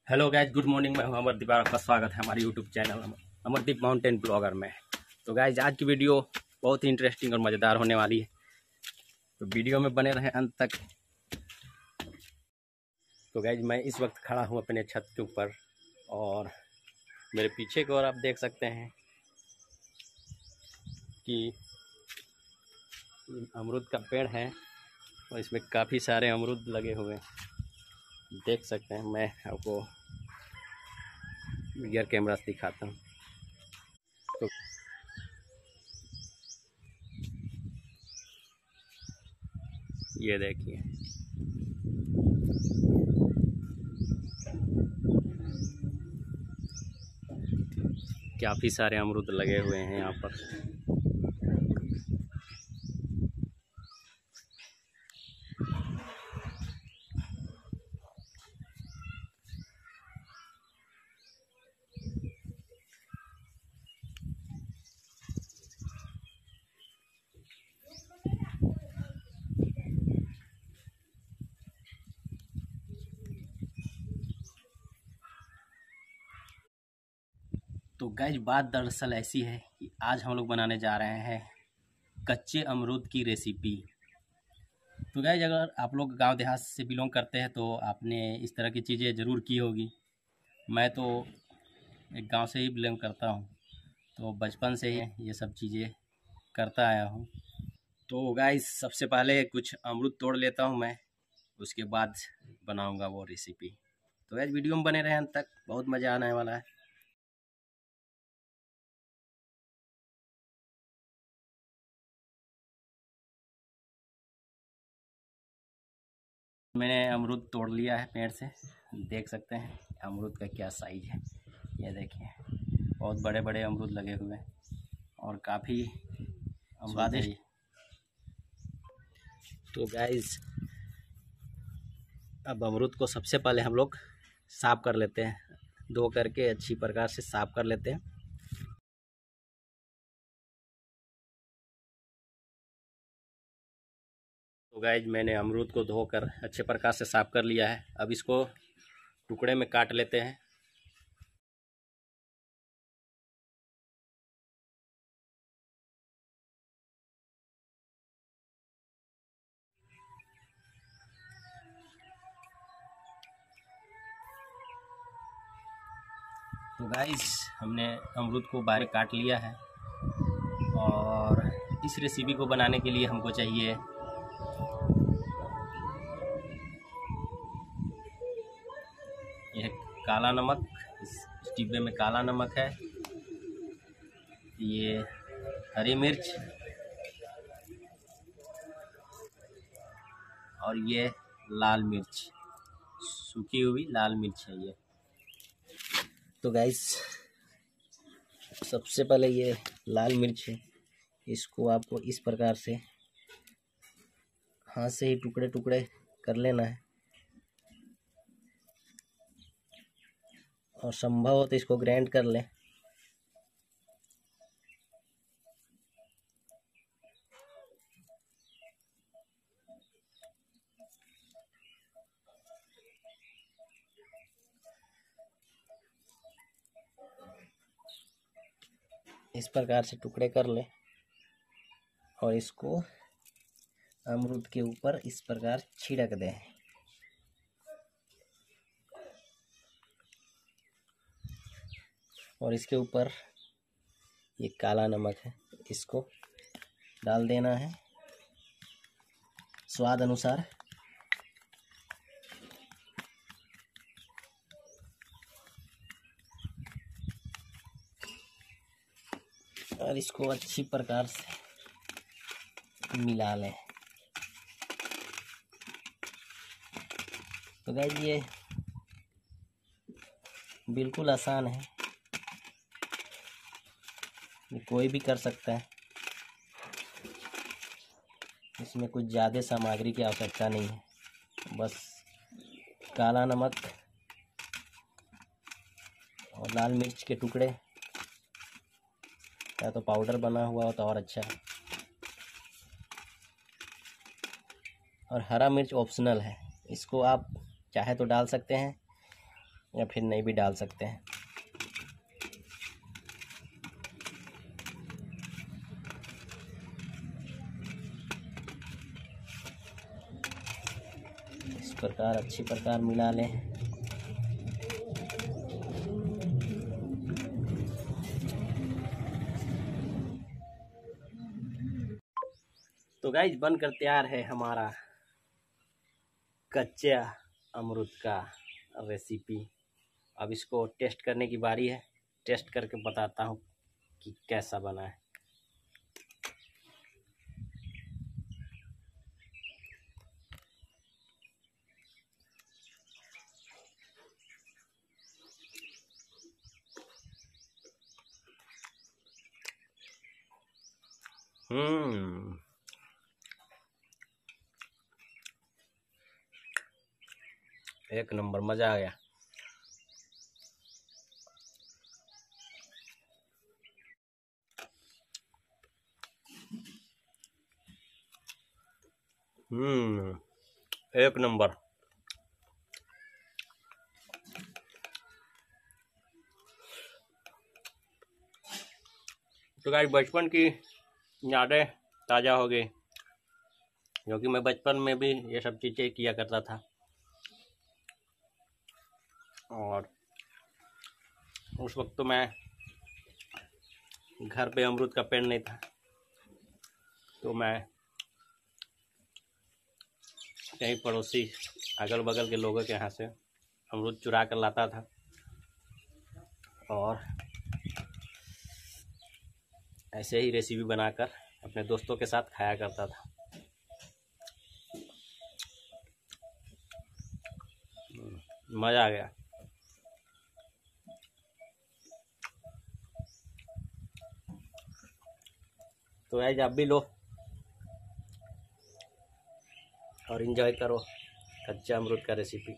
Hello guys, good morning. मैं हूं अमरदीप, आपका स्वागत है हमारे YouTube channel Amardeep mountain blogger में। तो गाइज, आज की वीडियो बहुत ही इंटरेस्टिंग और मज़ेदार होने वाली है, तो वीडियो में बने रहें अंत तक। तो गाइज, मैं इस वक्त खड़ा हूं अपने छत के ऊपर और मेरे पीछे की ओर आप देख सकते हैं कि अमरूद का पेड़ है और इसमें काफ़ी सारे अमरूद लगे हुए हैं। देख सकते हैं, मैं आपको रियर कैमरा से दिखाता हूँ। तो ये देखिए, काफ़ी सारे अमरूद लगे हुए हैं यहाँ पर। तो गाइज, बात दरअसल ऐसी है कि आज हम लोग बनाने जा रहे हैं कच्चे अमरूद की रेसिपी। तो गाइज, अगर आप लोग गांव देहात से बिलोंग करते हैं तो आपने इस तरह की चीज़ें ज़रूर की होगी। मैं तो एक गांव से ही बिलोंग करता हूं, तो बचपन से ही ये सब चीज़ें करता आया हूं। तो गाइज, सबसे पहले कुछ अमरूद तोड़ लेता हूं मैं, उसके बाद बनाऊंगा वो रेसिपी। तो गाइज, वीडियो में बने रहें अंत तक, बहुत मज़ा आने वाला है। मैंने अमरूद तोड़ लिया है पेड़ से, देख सकते हैं अमरूद का क्या साइज है। ये देखिए, बहुत बड़े बड़े अमरूद लगे हुए हैं और काफ़ी स्वादिष्ट। तो गाइस, अब अमरूद को सबसे पहले हम लोग साफ़ कर लेते हैं, धो करके अच्छी प्रकार से साफ़ कर लेते हैं। तो गाइस, मैंने अमरूद को धोकर अच्छे प्रकार से साफ़ कर लिया है। अब इसको टुकड़े में काट लेते हैं। तो गाइस, हमने अमरूद को बारीक काट लिया है और इस रेसिपी को बनाने के लिए हमको चाहिए यह काला नमक। इस डिब्बे में काला नमक है, ये हरी मिर्च और ये लाल मिर्च, सूखी हुई लाल मिर्च है ये। तो गाइस, सबसे पहले ये लाल मिर्च है, इसको आपको इस प्रकार से हाथ से ही टुकड़े टुकड़े कर लेना है और संभव हो तो इसको ग्राइंड कर लें। इस प्रकार से टुकड़े कर लें और इसको अमरूद के ऊपर इस प्रकार छिड़क दें। और इसके ऊपर ये काला नमक है, इसको डाल देना है स्वाद अनुसार। और इसको अच्छी प्रकार से मिला लें। तो गाइस, ये बिल्कुल आसान है, ये कोई भी कर सकता है। इसमें कुछ ज़्यादा सामग्री की आवश्यकता नहीं है, बस काला नमक और लाल मिर्च के टुकड़े, या तो पाउडर बना हुआ हो तो और अच्छा है। और हरा मिर्च ऑप्शनल है, इसको आप चाहे तो डाल सकते हैं, या फिर नहीं भी डाल सकते हैं। इस प्रकार अच्छी प्रकार मिला लें। तो गाइस बनकर तैयार है हमारा कच्चे अमरूद का रेसिपी। अब इसको टेस्ट करने की बारी है। टेस्ट करके बताता हूँ कि कैसा बना है। एक नंबर, मज़ा आ गया। एक नंबर। तो गाइस बचपन की यादें ताज़ा हो गई, क्योंकि मैं बचपन में भी ये सब चीज़ें किया करता था। और उस वक्त तो मैं घर पे अमरूद का पेड़ नहीं था, तो मैं कहीं पड़ोसी अगल बगल के लोगों के यहाँ से अमरूद चुरा कर लाता था और ऐसे ही रेसिपी बनाकर अपने दोस्तों के साथ खाया करता था। मज़ा आ गया। तो आज आप भी लो और एंजॉय करो कच्चा अमरूद का रेसिपी।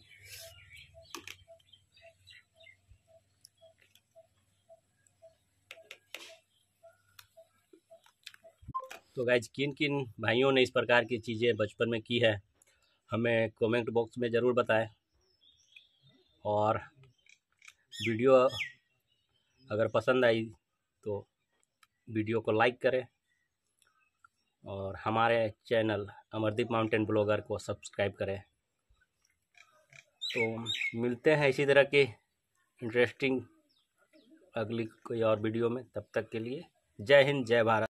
तो गाइज किन किन भाइयों ने इस प्रकार की चीज़ें बचपन में की है, हमें कमेंट बॉक्स में ज़रूर बताएं। और वीडियो अगर पसंद आई तो वीडियो को लाइक करें और हमारे चैनल अमरदीप माउंटेन ब्लॉगर को सब्सक्राइब करें। तो मिलते हैं इसी तरह के इंटरेस्टिंग अगली कोई और वीडियो में। तब तक के लिए जय हिंद, जय भारत।